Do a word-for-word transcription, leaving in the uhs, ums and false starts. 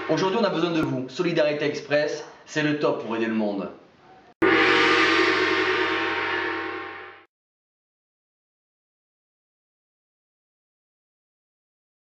Aujourd'hui, on a besoin de vous. Solidarité Express, c'est le top pour aider le monde.